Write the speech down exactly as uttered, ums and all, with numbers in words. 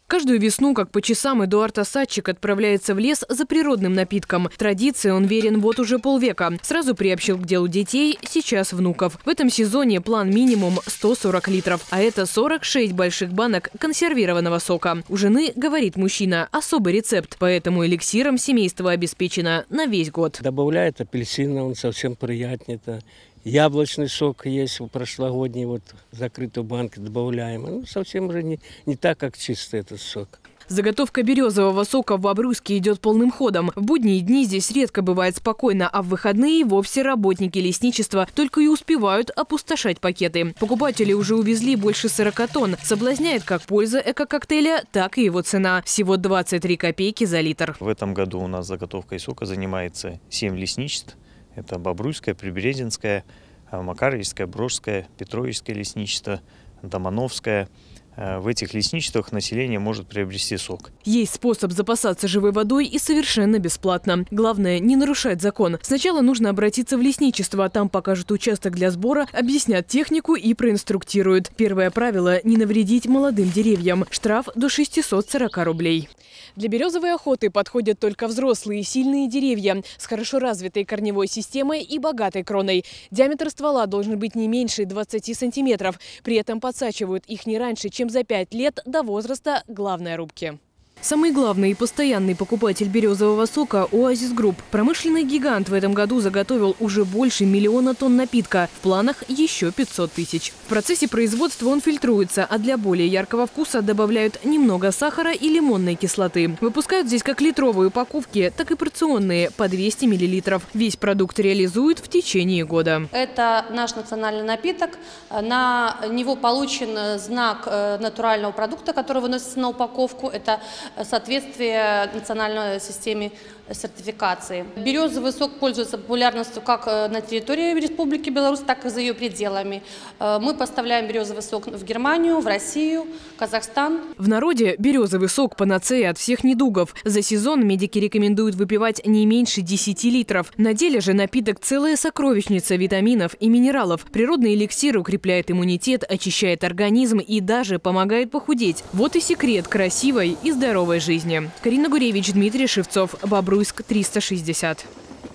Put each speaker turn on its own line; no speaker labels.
Каждую весну, как по часам, Эдуард Осадчик отправляется в лес за природным напитком. Традиции он верен вот уже полвека. Сразу приобщил к делу детей, сейчас внуков. В этом сезоне план минимум сто сорок литров, а это сорок шесть больших банок консервированного сока. У жены, говорит мужчина, особый рецепт, поэтому эликсиром семейство обеспечено на весь год.
Добавляет апельсина, он совсем приятнее. Яблочный сок есть, прошлогодний, вот закрытую банку добавляем. Ну, совсем уже не, не так, как чистый этот сок.
Заготовка березового сока в Бобруйске идет полным ходом. В будние дни здесь редко бывает спокойно, а в выходные вовсе работники лесничества только и успевают опустошать пакеты. Покупатели уже увезли больше сорока тонн. Соблазняет как польза эко-коктейля, так и его цена. Всего двадцать три копейки за литр.
В этом году у нас заготовкой сока занимается семь лесничеств. Это Бобруйское, Приберезинское, Макарьевское, Брожское, Петровичское лесничество, Домановское. В этих лесничествах население может приобрести сок.
Есть способ запасаться живой водой и совершенно бесплатно. Главное, не нарушать закон. Сначала нужно обратиться в лесничество, там покажут участок для сбора, объяснят технику и проинструктируют. Первое правило – не навредить молодым деревьям. Штраф до шестисот сорока рублей. Для березовой охоты подходят только взрослые сильные деревья с хорошо развитой корневой системой и богатой кроной. Диаметр ствола должен быть не меньше двадцати сантиметров. При этом подсачивают их не раньше, чем за пять лет до возраста главной рубки. Самый главный и постоянный покупатель березового сока – Оазис Групп. Промышленный гигант в этом году заготовил уже больше миллиона тонн напитка. В планах еще пятьсот тысяч. В процессе производства он фильтруется, а для более яркого вкуса добавляют немного сахара и лимонной кислоты. Выпускают здесь как литровые упаковки, так и порционные по двести миллилитров. Весь продукт реализуют в течение года.
Это наш национальный напиток. На него получен знак натурального продукта, который выносится на упаковку. Это соответствие национальной системе сертификации. Березовый сок пользуется популярностью как на территории Республики Беларусь, так и за ее пределами. Мы поставляем березовый сок в Германию, в Россию, Казахстан.
В народе березовый сок – панацея от всех недугов. За сезон медики рекомендуют выпивать не меньше десяти литров. На деле же напиток – целая сокровищница витаминов и минералов. Природный эликсир укрепляет иммунитет, очищает организм и даже помогает похудеть. Вот и секрет красивой и здоровой жизни. Карина Гуревич, Дмитрий Шевцов, Бобруйск, триста шестьдесят.